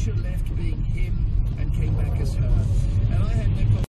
picture left being him and came back as her. And I had no